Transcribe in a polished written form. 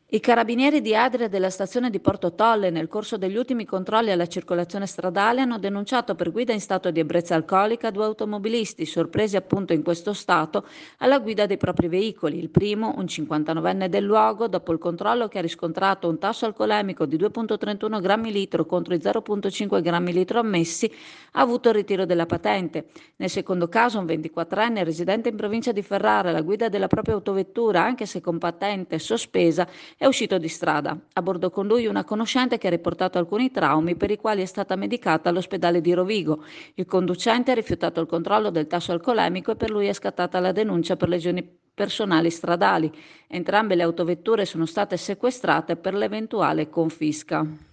I carabinieri di Adria della stazione di Porto Tolle, nel corso degli ultimi controlli alla circolazione stradale, hanno denunciato per guida in stato di ebbrezza alcolica due automobilisti, sorpresi appunto in questo stato alla guida dei propri veicoli. Il primo, un 59enne del luogo, dopo il controllo che ha riscontrato un tasso alcolemico di 2,31 grammi litro contro i 0,5 grammi litro ammessi, ha avuto il ritiro della patente. Nel secondo caso, un 24enne residente in provincia di Ferrara, alla guida della propria autovettura, anche se con patente sospesa, è uscito di strada. A bordo con lui una conoscente che ha riportato alcuni traumi per i quali è stata medicata all'ospedale di Rovigo. Il conducente ha rifiutato il controllo del tasso alcolemico e per lui è scattata la denuncia per lesioni personali stradali. Entrambe le autovetture sono state sequestrate per l'eventuale confisca.